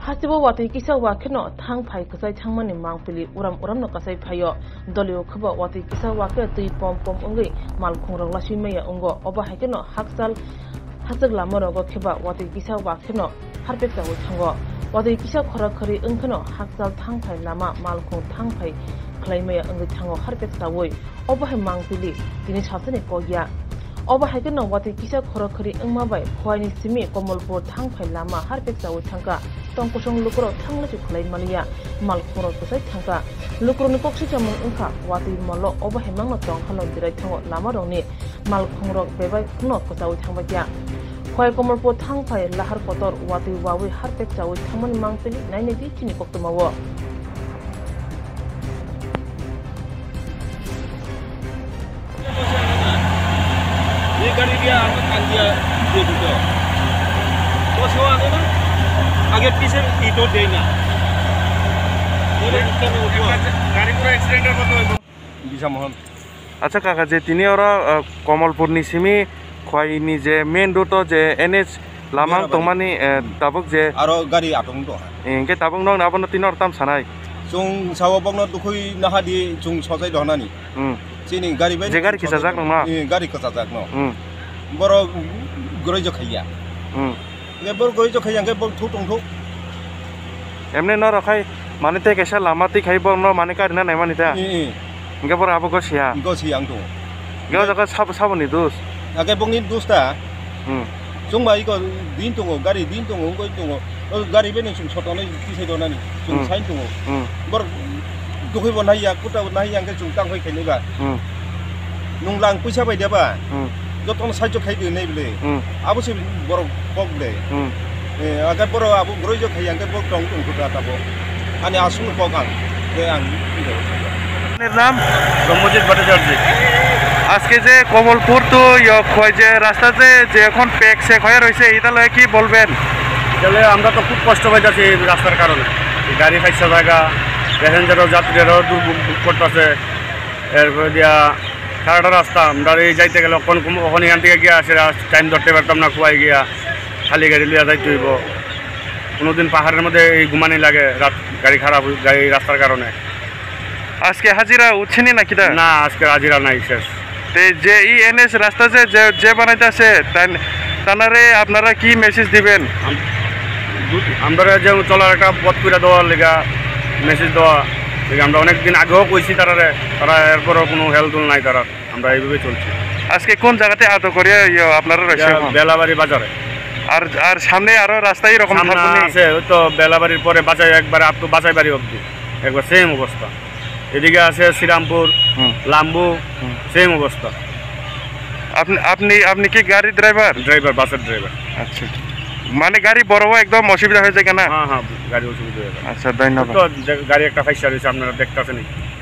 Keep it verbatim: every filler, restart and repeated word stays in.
hasibo wati kisa wa keno thang phai kasai thangmani mangpili uram uram no kasai phayo dolio khaba wati kisa wa ke tui pom pom ungi malkhung rong lasi meya ungo oba hakeno haksal hasag lamoro go kheba wati kisa wa keno harpek sawo thango wati kisa khora khari ungkeno haksal thang phai lama malkhung thang phai khlaimeya ungi thango harpek sawoi oba he mangpili tini chasane koya oba hakeno wati kisa khora khari ungma bai khwaini simi komolpur thang phai lama harpek sawo thangka tongkusong lukro thangna chu khlai malia malkhoro kusai thangka lukro ni koksi chamung ungkha wati molo oba hemang no tong khalo dirai thango lama rongni malkhongrok bebai khno kosawi thangba ja khwai komolpo thangphai lahar kotor wati wawi harpek chawi thangmani mangpili naine di chini koktomawo ये गाड़ी दिया आपको कान दिया दे दो तो सो आगे ना आगे पीछे ईटो देना गाड़ी पूरा एक्सीडेंट है तो बिसा मोहन अच्छा काका जे तिनी और कमलपुर नि सिमी खवाइनि जे मेन रोड जे एनएच लामांग तंगमानि ताबुक जे आरो गाड़ी आटंग दो इंके ताबुक नंग नाबन तिन और ताम सानाय जों सावा बगनो दुखै नाहादि जों सजाय दहनानि चीनी गाड़ी बाय जे गाड़ी किसा जाक नमा गाड़ी किसा जाक न बरो गरै जखैया ने बर गरै जखैया के बर थु टंथु एमने न रखाय माने ते केसा लामा ति खाइ बर न माने कारिना नाय माने ता इंके बर आबो गसिया गसिया आं दं गेव जका साब साबनि दोस आगे बंनि दोस्ता जों बाय को दिन दङ गाड़ी दिन दङ गय दङ गाड़ी बेनि जों सटनाय किसे दनानि जों साइन दङ बर दुखै बनाया कुटा बनाया के जों तांफै खायनोबा नंलां पैसा बायदियाबा जतन साइज खायदो नै बले आबोसे बर पगले ए आगे बर आबो ग्रय खाय के बर दं दं कुटा ताबो आनि आसु पगां दे आं এর নাম ব্রহ্মজিৎ ভট্টাচার্য আজকে যে কমলপুর তো খয় যে রাস্তা যে যে এখন প্যাক চেক হয়ে রয়েছে এটা লয় কি বলবেন তাহলে আমরা তো খুব কষ্ট পাইতেছি এই রাস্তার কারণে গাড়ি খাইছে জায়গা প্যাসেঞ্জারও যাত্রীরাও দুর্ভোগ করতেছে এরপরে দিয়া সারাটা রাস্তা আমরা এই যাইতে গেলে কোন ওখানে এখান থেকে গিয়ে আসে টাইম ধরতে পারতাম না কুয়াই গিয়া খালি গাড়ি লিয়া যাইতে হইব কোনোদিন পাহাড়ের মধ্যে এই ঘুমানি লাগে রাত গাড়ি খারাপ গাড়ি রাস্তার কারণে আজকে হাজিরা উঠছেনি নাকি তা না আজকে হাজিরা নাই শেষ যে ই এনএস রাস্তা যে যে বানাইতেছে তানারে আপনারা কি মেসেজ দিবেন আমরা যে চলার একটা পথ করে দেওয়ার লেগা মেসেজ দেওয়া আমরা অনেকদিন আগেও কইছি তারা তারা এরপরও কোনো হেলদুল নাই তারা আমরা এইভাবে চলছি আজকে কোন জায়গাতে আতো করে আপনারা রয়েছে বেলাবাড়ি বাজারে আর আর সামনে আরো রাস্তায় এরকম আছে ওই তো বেলাবাড়ির পরে বাজাই একবার আপ তো বাজাই বাড়ি অবধি একবার সেম অবস্থা এদিকে আছে শ্রীরামপুর লাম্বু সেম অবস্থা আপনি আপনি আপনি কি গাড়ি ড্রাইভার ড্রাইভার বাসের ড্রাইভার আচ্ছা মানে গাড়ি বড় হয় একদম অসুবিধা হয়ে যায় কেন হ্যাঁ হ্যাঁ গাড়ি অসুবিধা হয়ে যায় আচ্ছা ধন্যবাদ তো গাড়ি একটা ফাইসা রয়েছে আপনারা দেখতেছেন